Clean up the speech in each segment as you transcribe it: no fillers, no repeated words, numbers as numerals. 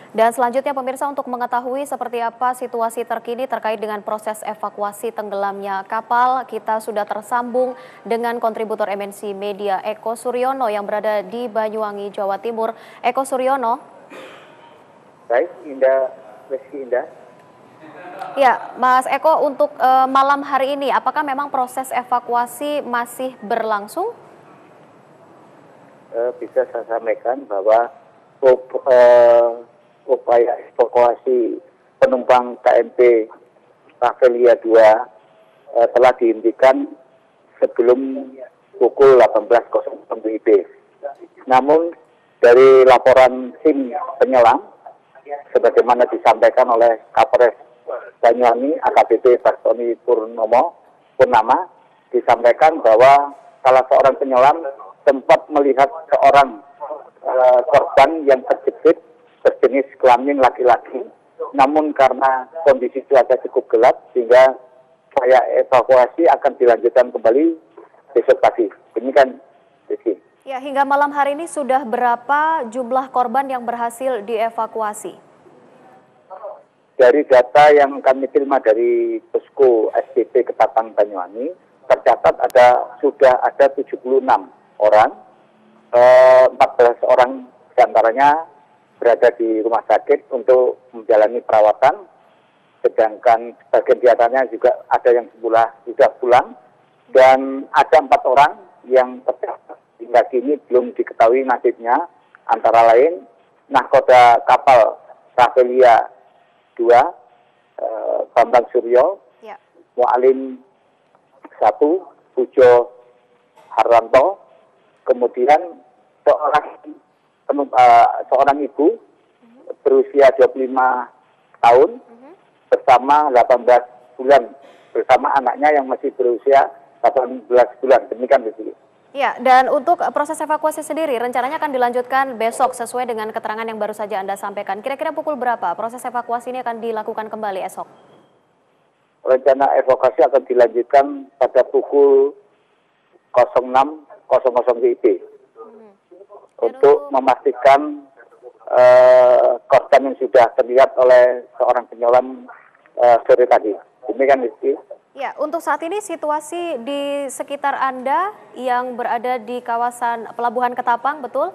Dan selanjutnya pemirsa, untuk mengetahui seperti apa situasi terkini terkait dengan proses evakuasi tenggelamnya kapal, kita sudah tersambung dengan kontributor MNC Media Eko Suryono yang berada di Banyuwangi, Jawa Timur. Eko Suryono. Baik, Rizky Indah. Ya, Mas Eko, untuk malam hari ini, apakah memang proses evakuasi masih berlangsung? Bisa saya sampaikan bahwa upaya evakuasi penumpang KMP Rafflesia 2 telah dihentikan sebelum pukul 18.00 WIB. Namun dari laporan tim penyelam, sebagaimana disampaikan oleh Kapolres Banyuwangi AKBP Bastoni Purnama, disampaikan bahwa salah seorang penyelam sempat melihat seorang korban yang terjepit berjenis kelamin laki-laki. Namun karena kondisi cuaca cukup gelap, sehingga upaya evakuasi akan dilanjutkan kembali besok pagi. Demikian, Rizky. Ya, hingga malam hari ini sudah berapa jumlah korban yang berhasil dievakuasi? Dari data yang kami terima dari Posko SDP Ketapang Banyuwangi, tercatat sudah ada 76 orang, 14 orang diantaranya berada di rumah sakit untuk menjalani perawatan, sedangkan sebagian diantaranya juga ada yang sudah pulang, dan ada 4 orang yang tercatat hingga kini belum diketahui nasibnya, antara lain nahkoda kapal Rafflesia 2, Bambang Suryo, Mualim 1, Pujo Harwanto, kemudian seorang ibu berusia 25 tahun bersama 18 bulan bersama anaknya yang masih berusia 18 bulan. Demikian, begitu. Ya, dan untuk proses evakuasi sendiri rencananya akan dilanjutkan besok sesuai dengan keterangan yang baru saja Anda sampaikan. Kira-kira pukul berapa proses evakuasi ini akan dilakukan kembali esok? Rencana evakuasi akan dilanjutkan pada pukul 06.00 WIB. Untuk memastikan korban yang sudah terlihat oleh seorang penyelam sore tadi. Demikian, Rizky. Ya, untuk saat ini situasi di sekitar Anda yang berada di kawasan Pelabuhan Ketapang, betul?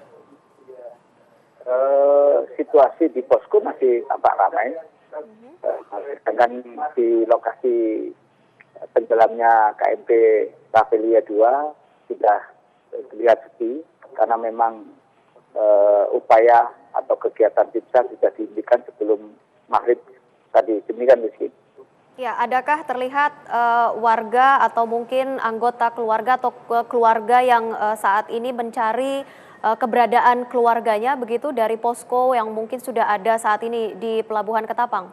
Situasi di posko masih tampak ramai. Sedangkan di lokasi tenggelamnya KMP Rafflesia 2 sudah terlihat sepi, karena memang upaya atau kegiatan tim SAR sudah dihentikan sebelum maghrib tadi. Demikian, Rizky. Ya, adakah terlihat warga atau mungkin anggota keluarga atau keluarga yang saat ini mencari keberadaan keluarganya begitu dari posko yang mungkin sudah ada saat ini di Pelabuhan Ketapang?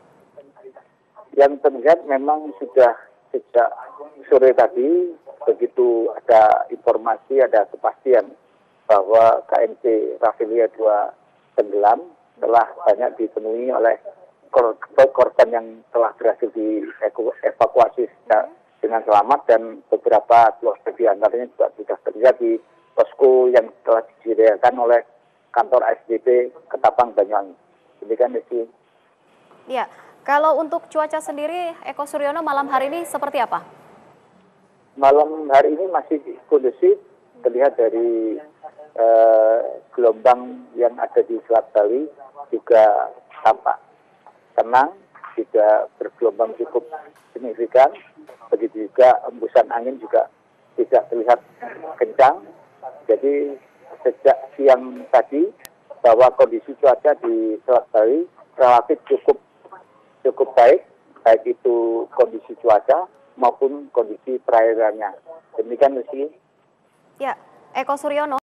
Yang terlihat memang sudah sejak sore tadi, begitu ada informasi, ada kepastian bahwa KMP Rafflesia 2 tenggelam, telah banyak dipenuhi oleh korban yang telah berhasil dievakuasi dengan selamat, dan beberapa keluarga di antaranya juga sudah terlihat di posko yang telah disediakan oleh kantor SDP Ketapang Banyuwangi. Demikian, Rizky. Ya, kalau untuk cuaca sendiri, Eko Suryono, malam hari ini seperti apa? Malam hari ini masih kondusif, terlihat dari gelombang yang ada di Selat Bali juga tampak tenang, tidak bergelombang cukup signifikan. Begitu juga embusan angin juga tidak terlihat kencang. Jadi sejak siang tadi bahwa kondisi cuaca di Selat Bali relatif cukup baik itu kondisi cuaca maupun kondisi perairannya. Demikian, Rizky. Ya, Eko Suryono.